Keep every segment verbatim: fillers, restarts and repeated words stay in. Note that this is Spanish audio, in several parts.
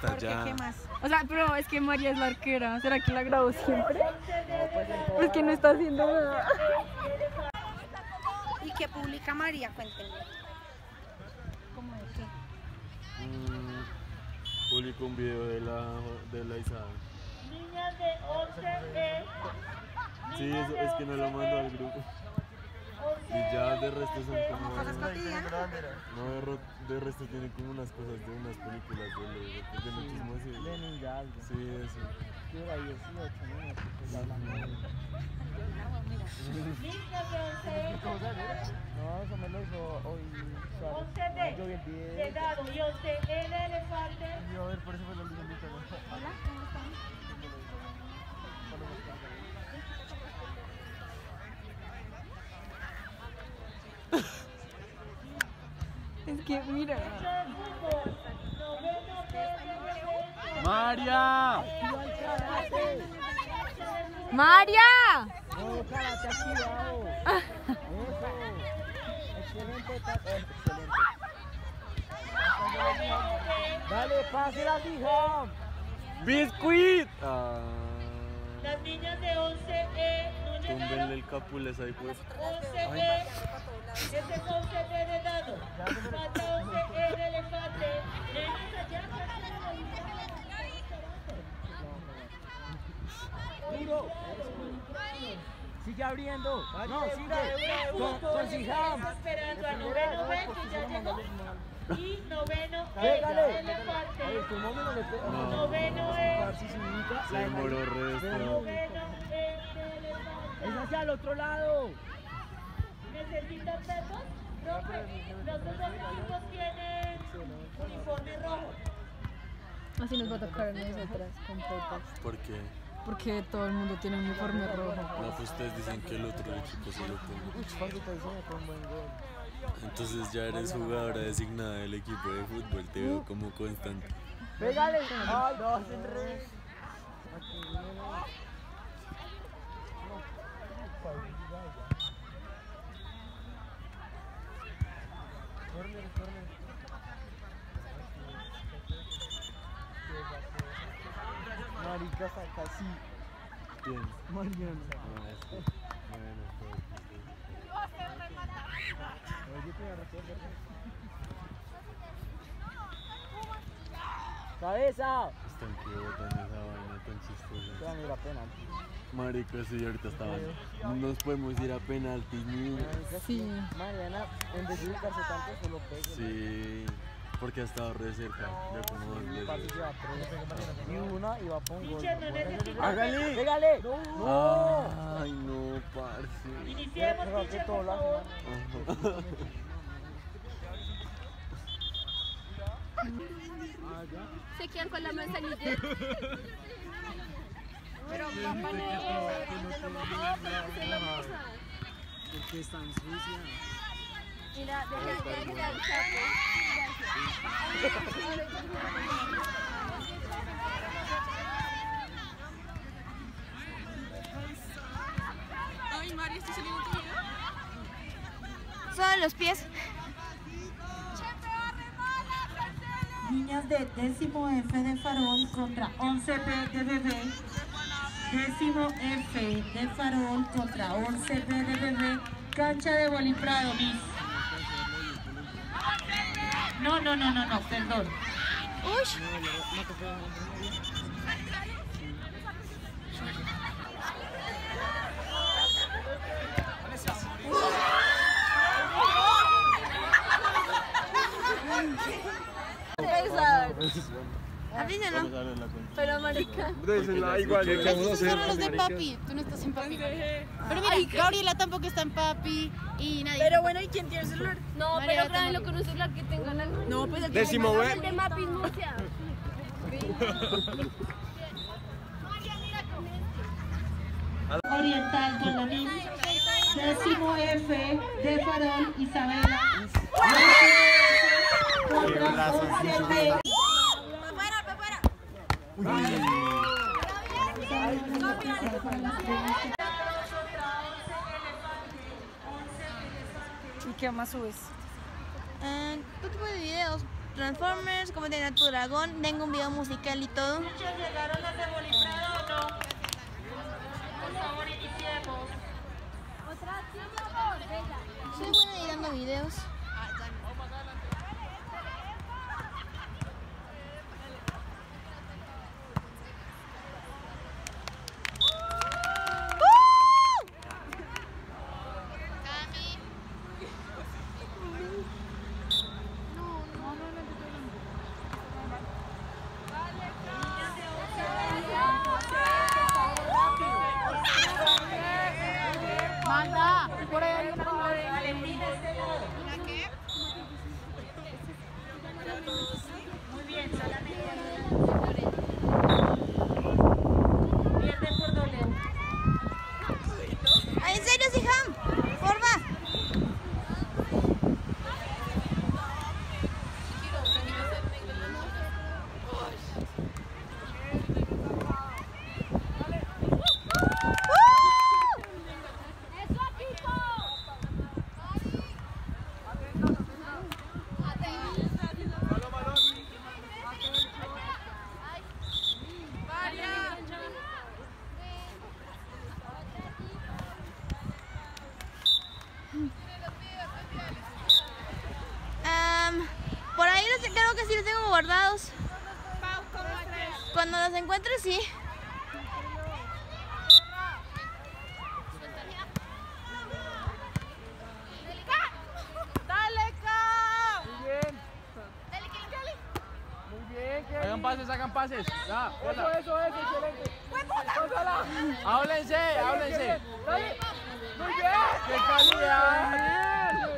está ¿Por qué? allá. ¿Qué más? O sea, pero es que María es la arquera. ¿Será que la grabó siempre? Es que no está haciendo nada. ¿Y qué publica María? Cuéntenme. ¿Cómo de qué? Mm, publicó un video de la, de la Isabel. Niñas de once E. Sí, eso, es que no lo mando al grupo. Y ya de resto son como... Cosas cotidianas. No, de, ro- de resto tiene como unas cosas de unas películas de, de, de no chismoso. De ninja algo. Sí, eso. Yo era dieciocho, ¿no? Pues hablando de... Niñas de once E. No, eso me lo hizo hoy Suárez. once D. Yo vi el video. De dado y once E de elefante. Yo a ver, por eso fue lo que me dijo. Hola, ¿cómo están? Es que, mira. ¡María! ¡María! No, cara, te has tirado. Eso. Excelente, ta- eh, excelente. Dale, pase la fija. ¡Biscuit! Ah, Las niñas de once E no túmbenle llegaron. el capules ahí pues. once E. Ese es once D de dado. Falta once E de elefante. Nenas allá. Duro. Sigue abriendo. No, sigue. Con, con Sijam. Esperando a noveno B que ya llegó. Y noveno E de Pégale. elefante. Oye, tu mami no le pega. No. Noveno E. Si se ubica, Se la de demoró María. resto. Noveno E de elefante. Es hacia el otro lado. ¿Necesitan pesos? Profe, los dos equipos tienen uniforme rojo. Así nos va a tocar a nosotras completas. ¿Por qué? Porque todo el mundo tiene un uniforme rojo. No, pues ustedes dicen que el otro equipo se lo tiene. ¿Cuánto te diseña con un buen gol? Entonces ya eres jugadora designada del equipo de fútbol, te veo como constante. Pégale. Ay, no, es el revés. Corner, corner. Marica, saca así. ¿Quién? Mariano. No, este. Bueno, pues, Oye, te recuerdo. ¡Cabeza! están que botan esa vaina tan chistosa. Te van a ir a penalti. Marica, sí, ahorita estaban. No nos podemos ir a penaltis ni. Sí. Mariana, en vez de dedicarse tanto, solo pega. Sí, porque ha estado re cerca. Ya como dos Parce veces. lleva tres. Y una iba a poner gol. Teacher, no necesitan. ¡Hágale! ¡Pégale! ¡No! Ay, no, parce. Iniciemos, Pero que teacher, todo por lo favor. hace. Se quedan con la manzanilla. Pero papá no. Porque está en Suiza. Mira, deja de mirar el sapo. Ay, María, ¿estás saliendo tu video? Solo los pies. Niñas de décimo F de Farol contra once B de Bebé. Décimo F de Farol contra once B de Bebé. Cancha de Boliprado, Miss. No, no, no, no, no, perdón. Avísenlo. Pero marica. igual, ¿qué vamos a Estos son los de papi, tú no estás en papi. Pero mira, Gabriela tampoco está en papi y nadie. Pero bueno, ¿y quién tiene el celular? no, María, pero yo grábenlo tampoco. con un celular que tengan algo. No, pues el Décimo B. El de Mapis Murcia. Oriental con la Miss. Décimo F de Farol, Isabela. Contra once B. ¿Y qué más subes? Eh, ¿Qué tipo de videos? Transformers, cómo entrenar a tu dragón. Tengo un video musical y todo. Muchos llegaron a Ceboliprado o no. Por favor, iniciemos. Soy buena editando videos. Manda, por ahí hay una. Muy bien, solamente. Pierde por doble. Ay, ¿en serio, Siham? Porfa. Um, por ahí los, creo que sí los tengo guardados. Cuando los encuentre, sí. Hagan pases, hagan pases. Ya, eso, eso, eso, excelente. Háblense, háblense. Muy bien. ¡Qué calidad!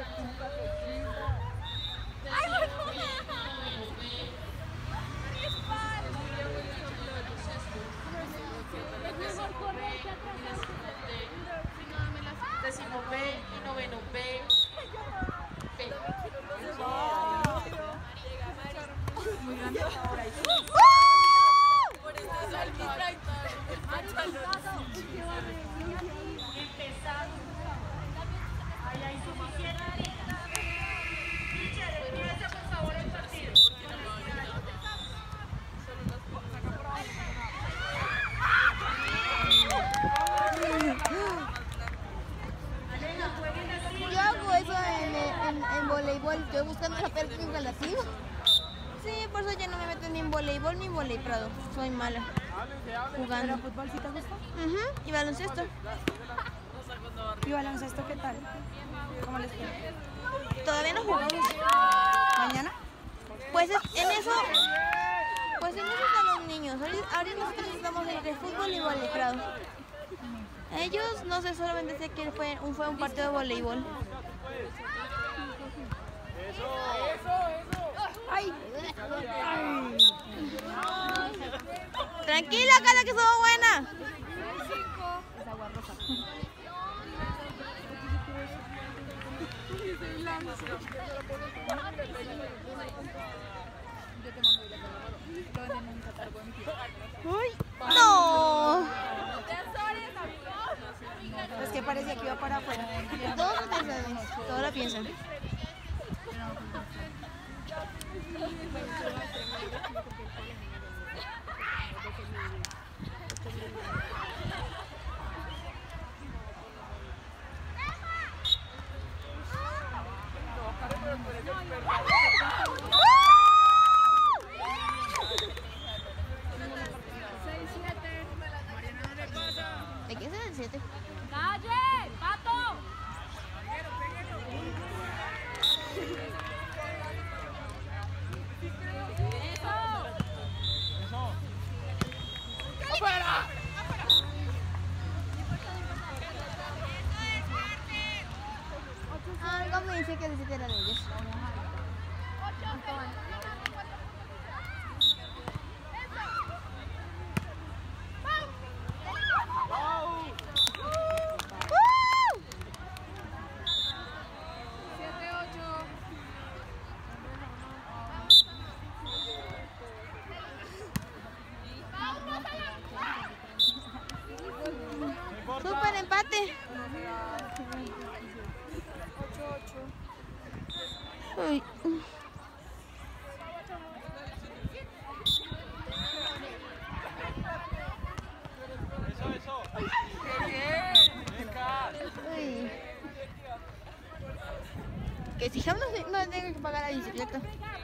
Décimo B y noveno B. B. Muy grande. Empezando. Ahí hay suficiente. Teacher, empieza por favor el partido. Yo hago eso en, en, en voleibol. Estoy buscando la película relativa. Sí, por eso ya no me meto ni en voleibol ni en voleiprado. Soy mala jugando. ¿Pero fútbol sí te gusta? Uh-huh. Y baloncesto. ¿Y baloncesto qué tal? ¿Cómo les fue? Todavía no jugamos. ¿Mañana? Pues es- en eso, pues en eso están los niños. Ahorita, ahorita nosotros estamos de fútbol y voleiprado. Ellos, no sé, solamente sé que fue un, fue un partido de voleibol. ¡Ay! Tranquila, Cata, que somos buenas. Uy, no. Es que parecía que iba para afuera. Todos lo piensan, todos lo piensan. ¿De qué es el siete? ¡Calle! ¡Pato! que si Jam no, no tengo que pagar la bicicleta.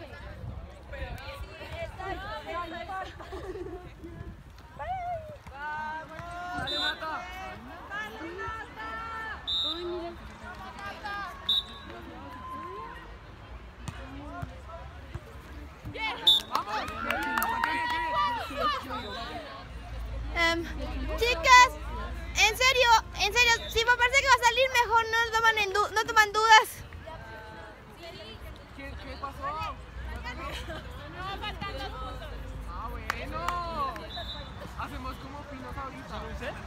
Um, chicas, en serio, en serio, si me parece que va a salir mejor, no toman, en du no toman dudas. ¿Qué, qué pasó? No, faltan dos puntos. Ah, bueno. Hacemos como pinos ahorita. ¿No sé?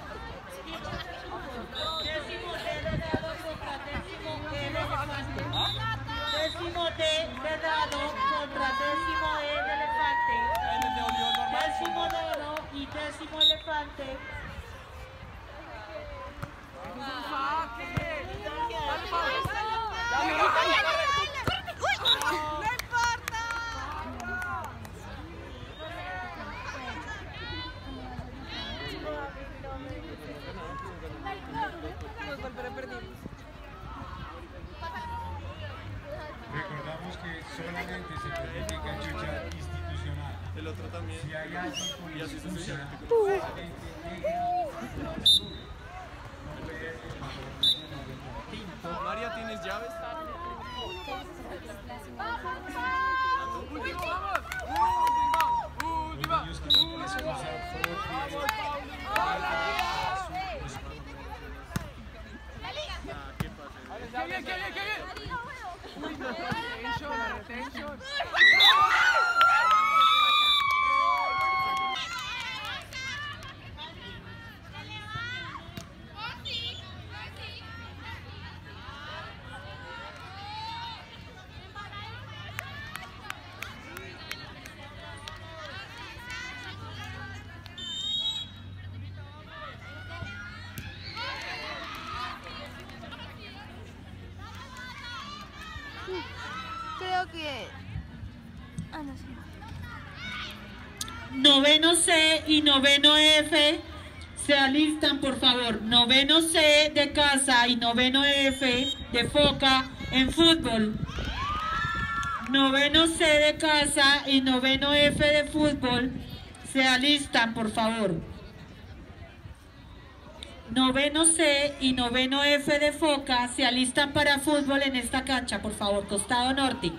Décimo D de dado contra décimo E de elefante. Décimo D de dado contra décimo E de elefante. Décimo dado y décimo elefante. Recordamos que solamente se permite canchucha institucional. El otro también. Si hay alguien con Y así excusa, sucede. solamente negra o azul, no puede tinto. María, ¿tienes llaves? ¡Último, vamos! ¡Última! ¡Última! Los niños que no pueden usar porque ¡Qué bien, qué bien, qué bien! ¡Uy, no! ¡Retention, retention! Creo que... Ah, no sé. Noveno C y noveno F se alistan, por favor. Noveno C de casa y noveno F de foca en fútbol. Noveno C de casa y noveno F de fútbol se alistan, por favor. Noveno C y noveno F de foca se alistan para fútbol en esta cancha, por favor, costado norte.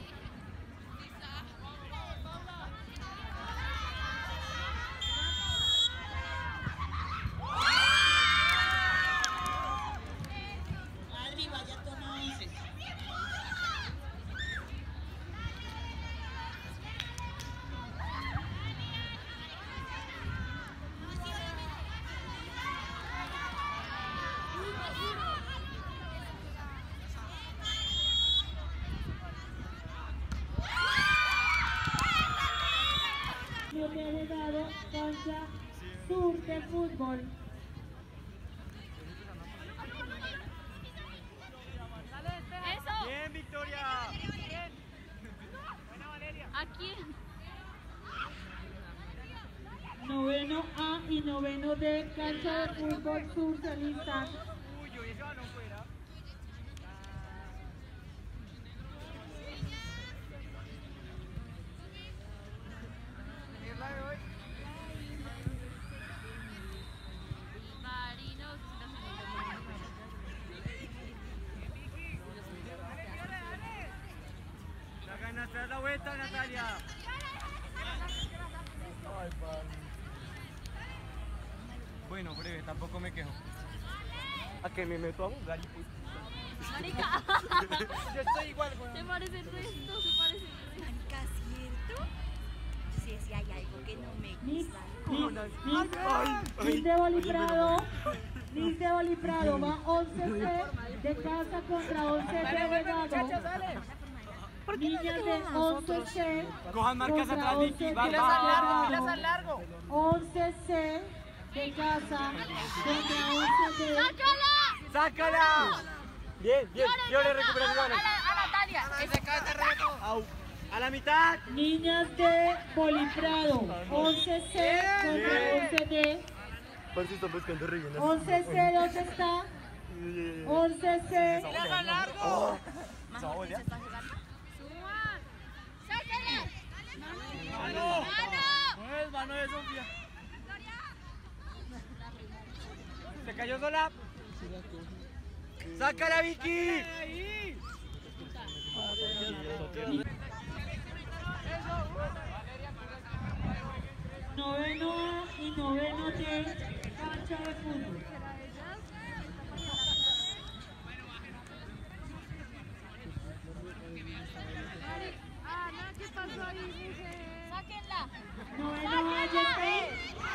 Delegado cancha sur de fútbol. ¡Bien, Victoria! ¡Bien! ¡Buena, Valeria! ¿A quién? Noveno A y noveno D, cancha de fútbol sur se alistan. ¡Uy, yo ese balón fuera! ¿Es la de hoy? La ganaste, haz la vuelta, Natalia. Bueno, breve, tampoco me quejo. ¿A que me meto a jugar y pues? Marica. Yo estoy igual, güey. Se parece el resto, se parece el resto. Marica, ¿cierto? Yo sí decía, hay algo que no me Liz, gusta. Liz, Liz, Liz de Boliprado. Liz de Boliprado va once C de casa contra once B de dado. Niñas de once C Cojan marcas contra atrás, Vicky. once Va, B de va, va. dado. once C de casa contra once D. ¡Sácala! Bien, bien. Yo le recupero mi balón. A Natalia. Ese cae reto. Au. A la mitad. Niñas de Boliprado, once C contra once D. Parce, están buscando relleno. once C, ¿dónde está? once C. ¡Oh! Mejor que se está jugando. ¡Mano! No es mano de Sofía. ¿Se cayó sola? ¡Sácala, Vicky! Noveno A y noveno D, cancha de fútbol. Ana, ¿qué pasó ahí, mujer? ¡Sáquenla! Noveno A, Jeffrey.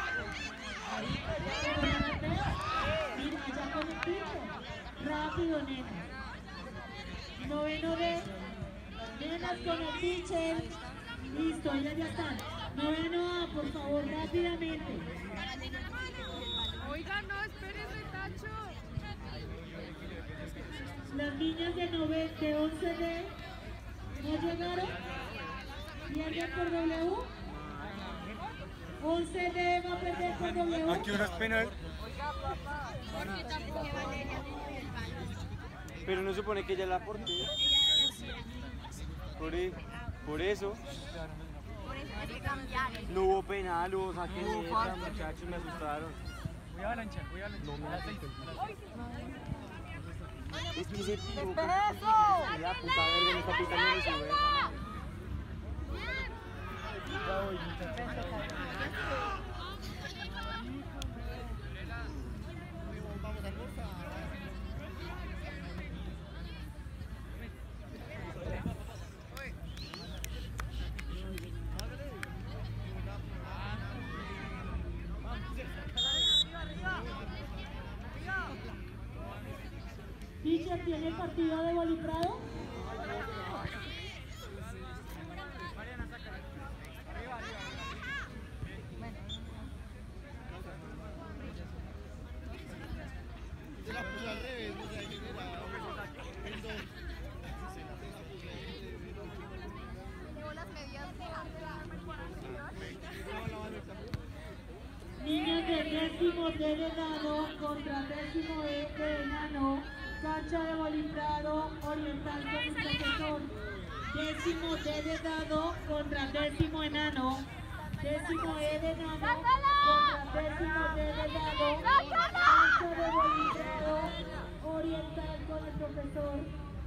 Mira, ya con el piso. Rápido, nena. Noveno D. Nenas con el pitcher. Listo, ya ya están. Noveno A, por favor, rápidamente. Oiga, no, espérenme, Tacho. Las niñas de, nove, de once D no llegaron. ¿Pierden por W? once D va a perder por W. Aquí una es penal. Pero no supone que ella la aportó. Por, e- por eso. Hay que cambiar. No hubo penal, hubo saque de meta, muchachos, me asustaron. Voy a lanchar, voy a lanchar. Es que se tiró. La puta verga me está pitando de su verga. Pitcher tiene partido de Boliprado. Niñas de décimo D de Nano contra décimo E de Enano. Cancha de Boliprado oriental con el profesor. Décimo D de Dado contra décimo Enano. Décimo E de Nano contra décimo D de Dado. Cancha de Boliprado oriental con el profesor.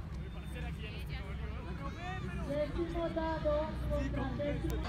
Décimo Dado contra décimo.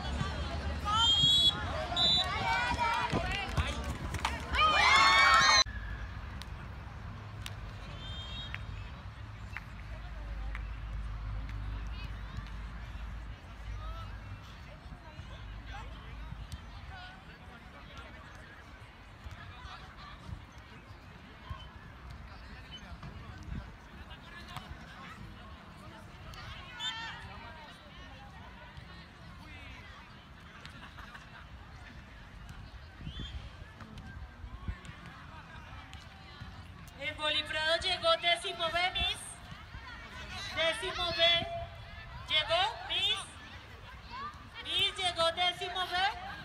En Boliprado llegó décimo B, Miss. Décimo B. ¿Llegó, Miss? Miss, llegó décimo B.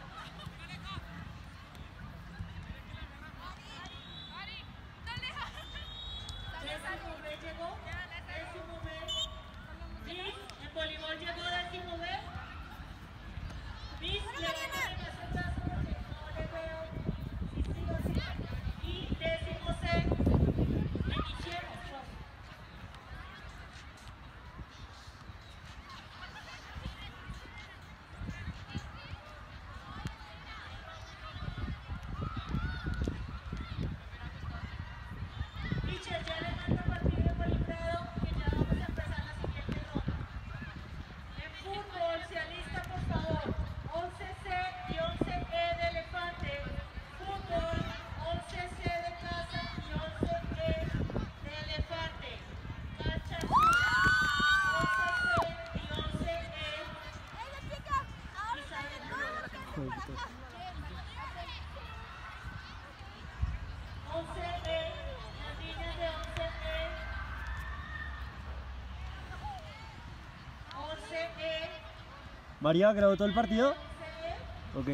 Décimo B llegó. Décimo B. Miss, en voleibol llegó décimo B. Miss, levántame más el brazo porque no le veo. Sí, sí, sí. Y décimo C. Iniciemos. Teacher, ya le mando partido de Boliprado que ya vamos a empezar la siguiente ronda. En fútbol, se alista por favor. once C y once E de Elefante. Fútbol, once C de Casa y once E de Elefante. Cancha azul. once C y once E. once E, las niñas de once E. once E. María, ¿grabó todo el partido? Ok.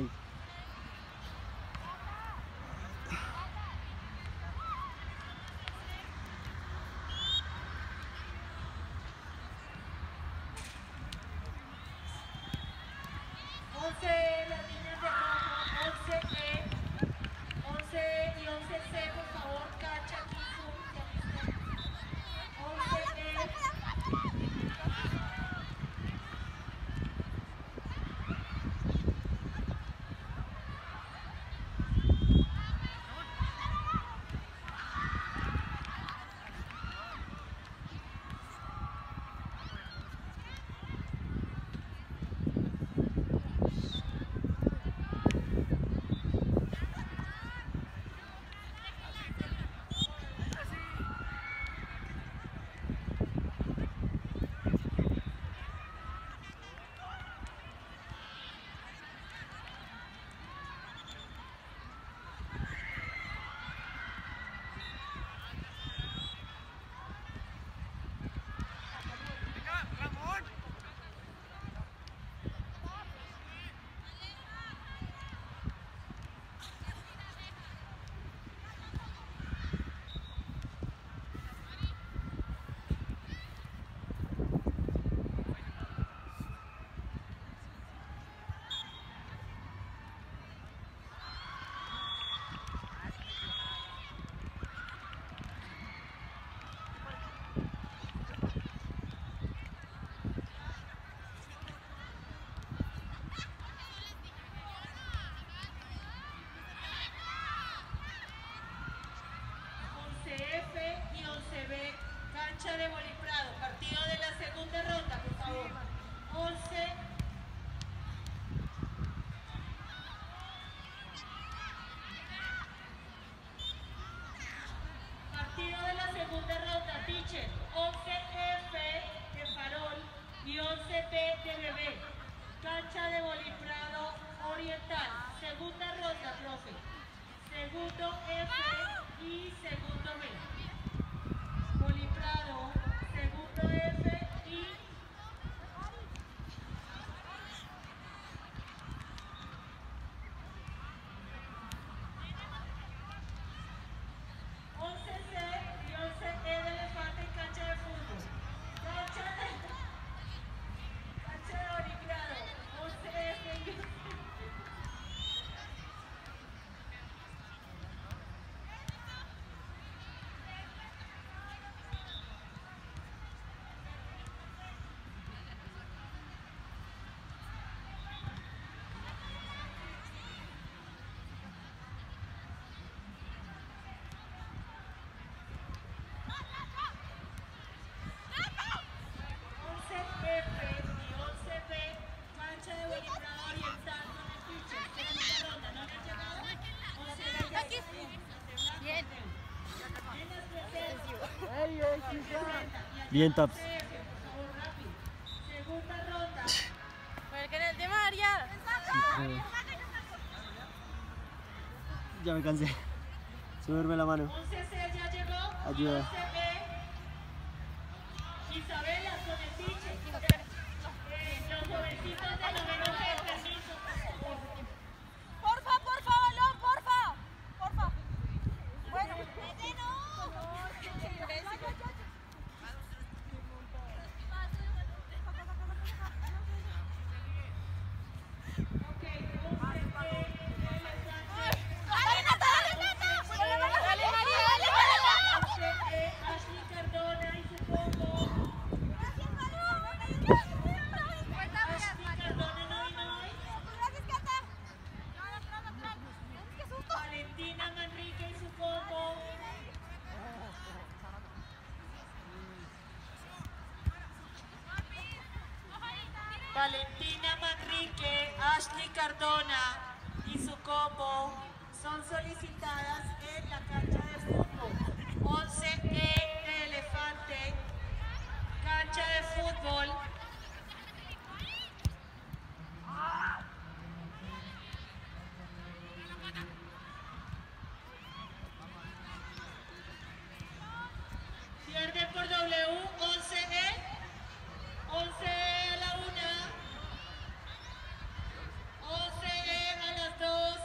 once. Partido de la segunda ronda, teacher. once F de Farol y once B de Bebé. Cancha de Boliprado Oriental. Segunda ronda, profe. Segundo F y segundo B. Boliprado, segundo F y once C y once E de Elefante en cancha de fútbol. Cancha de, cancha de Boliprado, once F y once F y once B, cancha de Boliprado Oriental con el pitcher. Segunda ronda, ¿no han llegado? once B ya está bien. Bien, Taps. Segunda ronda. Por el canal de María. Ya me cansé. Subirme la mano. once C ya llegó. Ayuda. once B. Isabela con el pitcher. Eh, los jovencitos de noveno B, permiso. Porfa, porfa, balón, porfa. Porfa. Bueno, vete no. Ok, once B. ¡Dale, Nata, dale, Nata! ¡Dale, María, dale, María! once E, Ashley Cardona y su combo. ¡Gracias, balón! Ashley Cardona no vino hoy. ¡Gracias, Cata! ¡Atrás, atrás! ¡Qué susto! Valentina Manrique y su combo. Valentina Manrique, Ashley Cardona y su combo son solicitadas en la cancha de fútbol. once E de Elefante, cancha de fútbol. Pierde por W, once E, once E a la una, once E a las dos.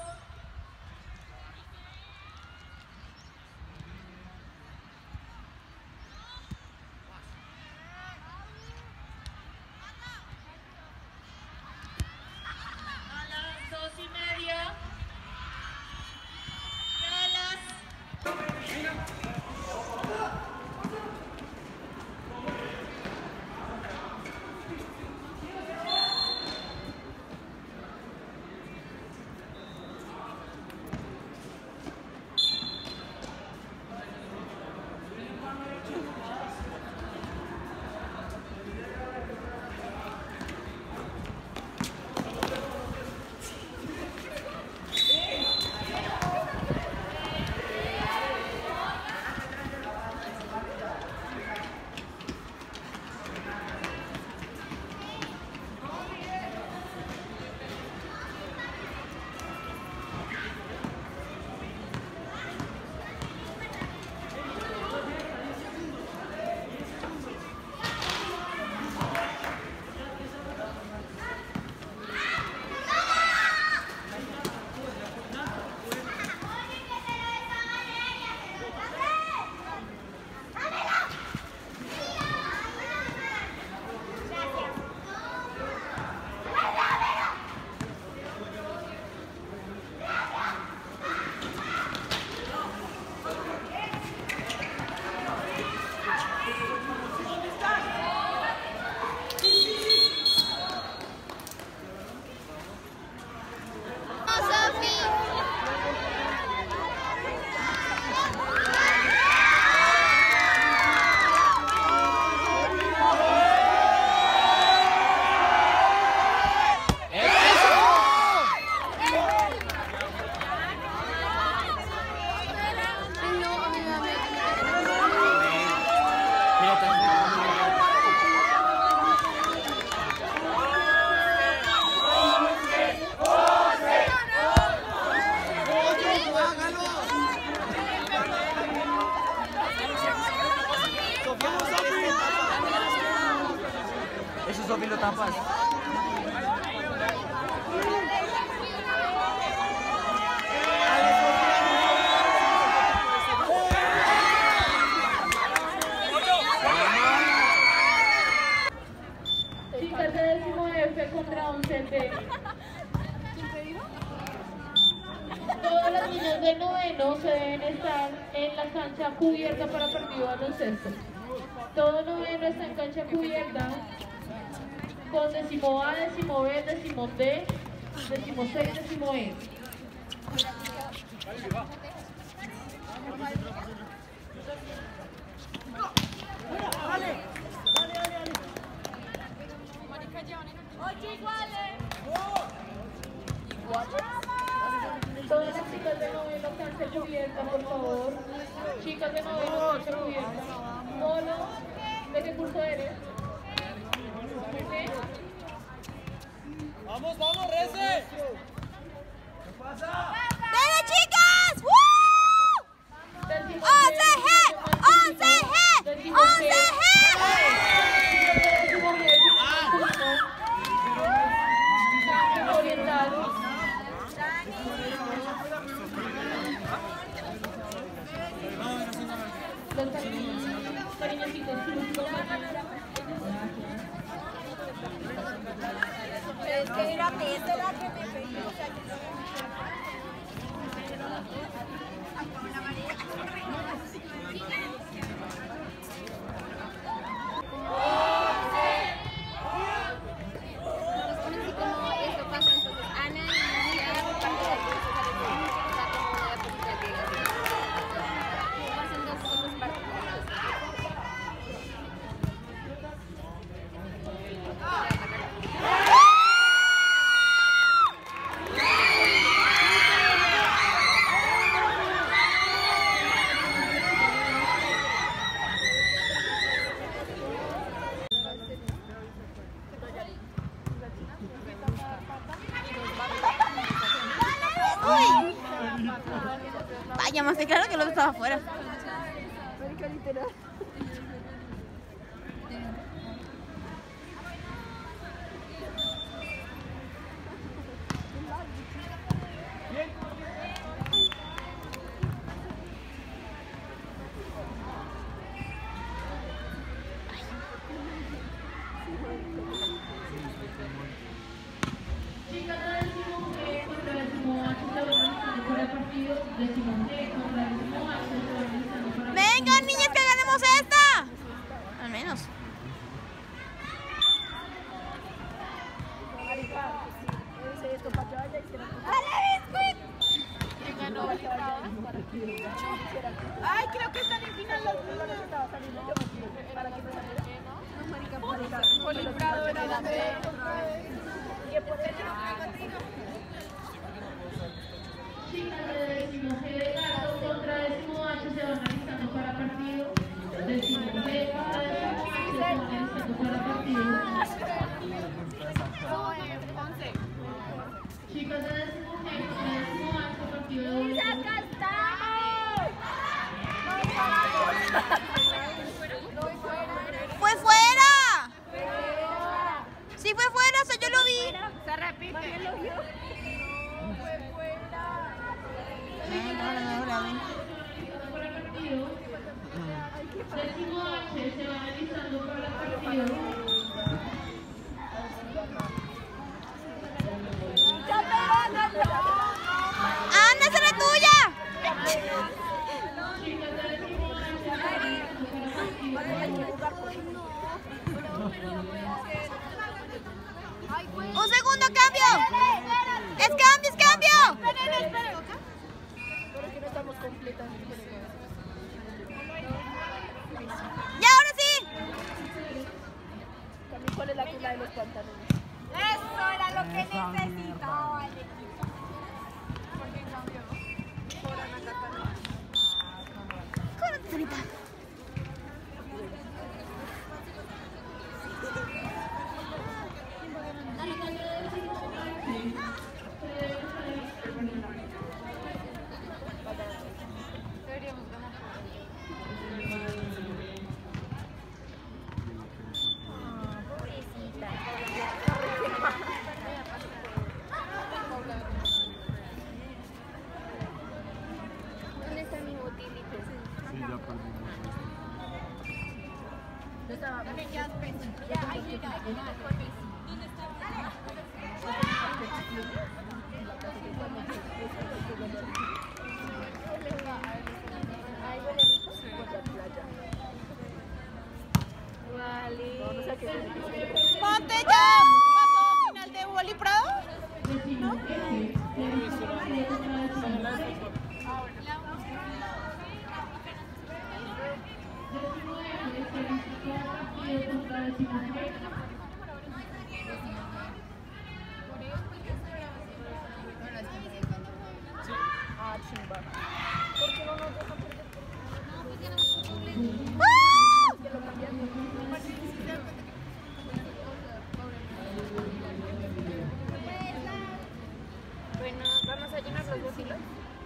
etapas. Chicas de décimo F contra once B. Todas las niñas de noveno se deben estar en la cancha cubierta para partido de baloncesto. Todo noveno está en cancha cubierta con décimo A, décimo B, décimo D, décimo C, décimo E. Todas las chicas de noveno cancha cubierta, por favor. Chicas de noveno cancha cubierta. Molo, ¿de qué curso eres? ¿Sí? ¡Vamos, vamos, Rece! ¿Qué pasa? ¡Dale, chicas! ¡Woo! ¡once G! ¡once G! ¡once G! Oriental. Los cariñositos, Es que era esta la que me pedí. Vaya, más claro que lo estaba afuera. Vengan, niñas, que ganemos esta. Al menos. Ay, creo que están en final los niños. Para que no se Poli Prado era la de... Chicas de décimo G de Gato contra décimo H se van alistando para partido. Décimo B contra décimo H se van alistando para partido. Chicas de décimo G contra décimo H partido de doble. ¡Fue fuera! ¡Sí fue Ponte ya. ¿Pasó final de Wally Prado? ¿No? Ah, chimba. ¿Por qué no nos dejan perder? Que lo cambian. Bueno, vamos a llenar los bocilos.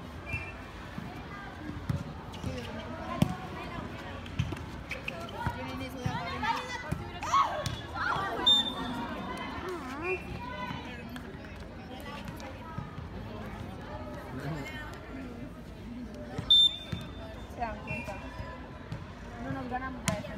Se dan cuenta. No nos ganamos la esa.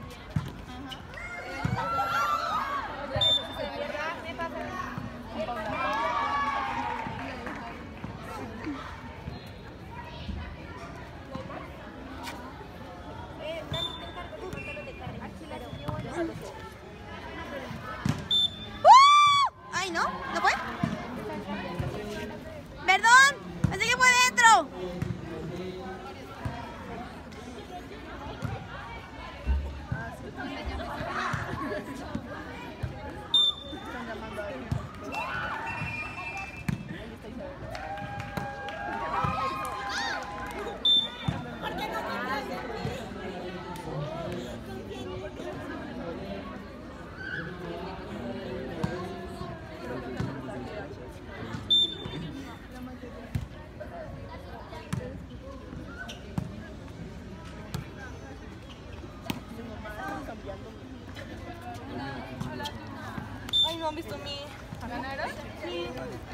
Ay, ¿no? ¿No fue? Perdón, pensé que fue dentro. Ay, no han visto mi... ¿Ganaron? Sí.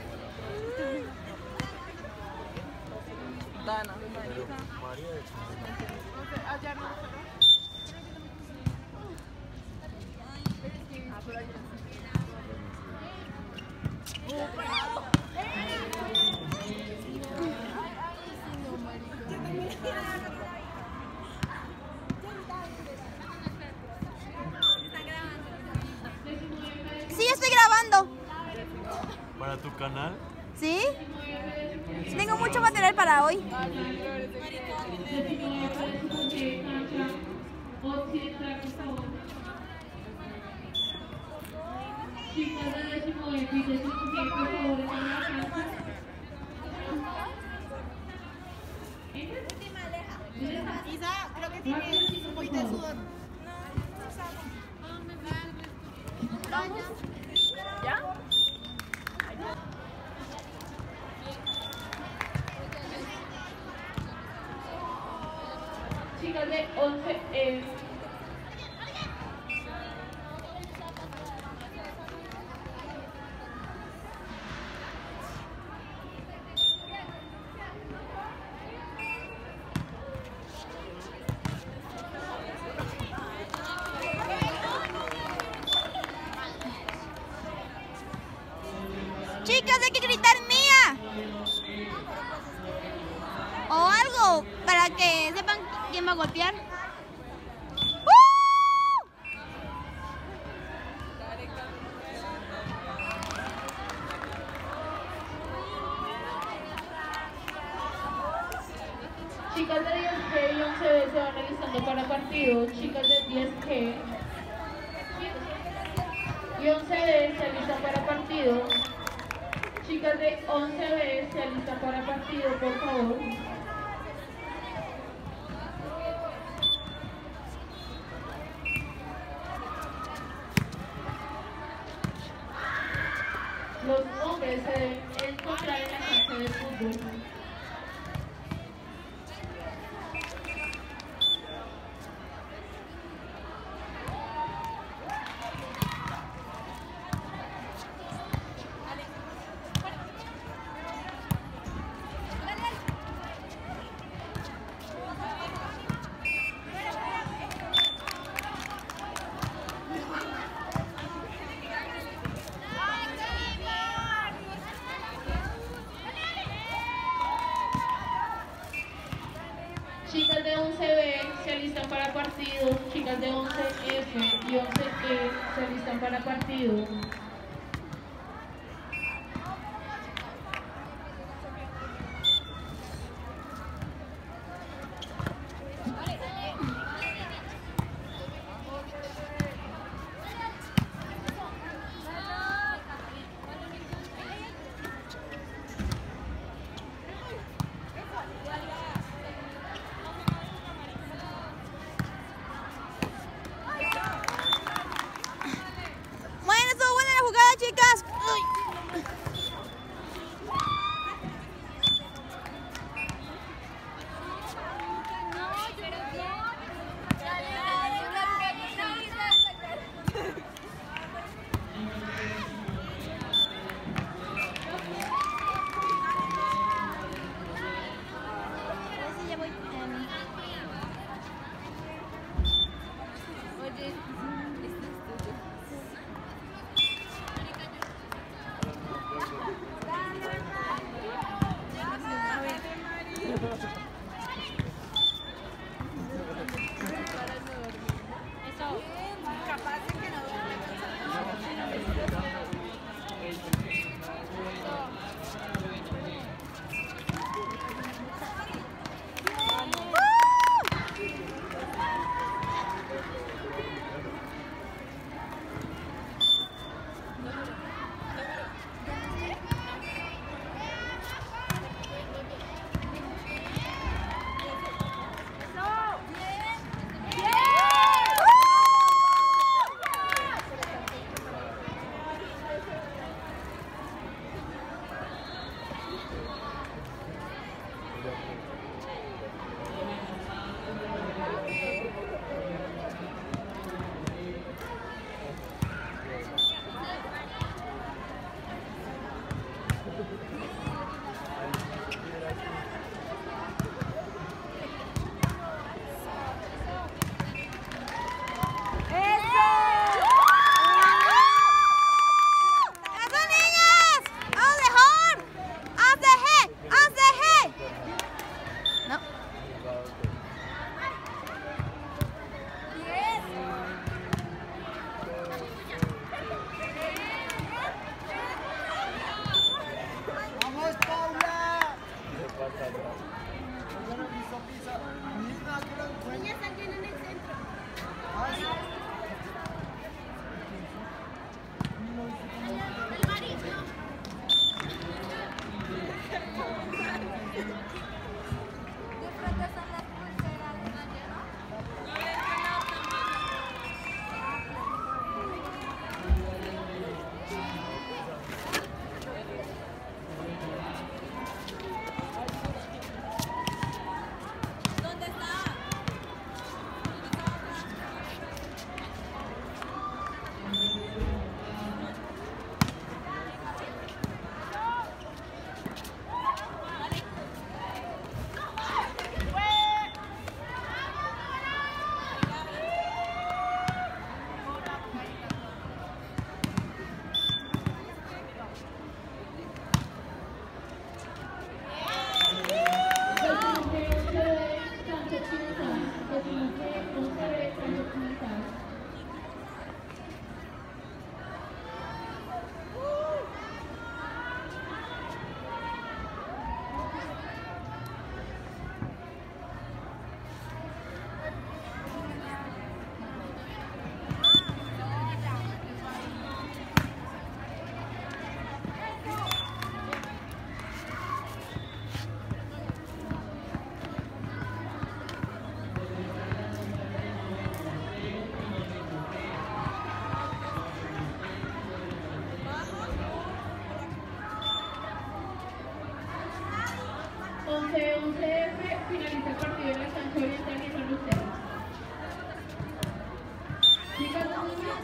Dana. Pero María de hecho. Allá no. Sí, estoy grabando. ¿Para tu canal? ¿Sí? Tengo mucho material para hoy. Isa, creo que tiene un poquito de sudor. ¿Vamos? ¿Ya? Chicas de once E. Chicas, hay que gritar mía. O algo para que sepan quién va a golpear. ¡Uh! Chicas de diez G y once B se van realizando para partido. Chicas de diez G y once B se alistan para partido. Chicas de once B se alistan para partido, por favor. Los hombres se deben encontrar en la cancha de fútbol. Chicas de once B se alistan para partido. Chicas de once F y once E se alistan para partido. Chicas, uy. once once F finaliza el partido en la cancha oriental y son ustedes. Chicas, niñas.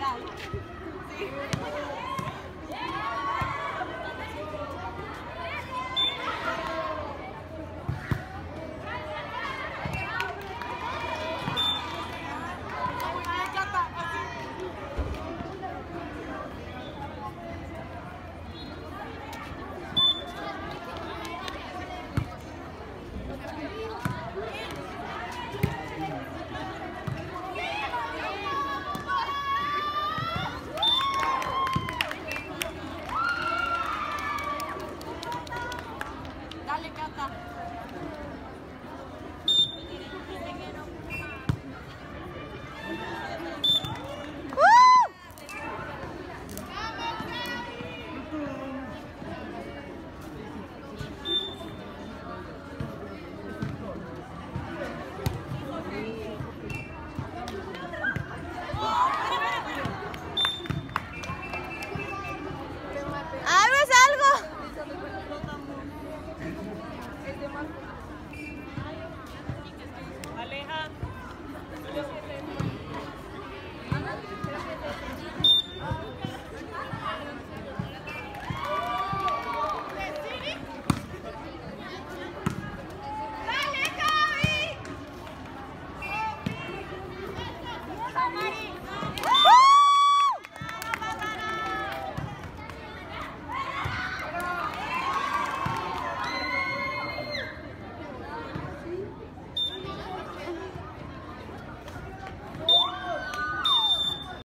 real. Sí. Dale, Cata. ¡Algo es algo! Aleja. ¡Dale, Javi!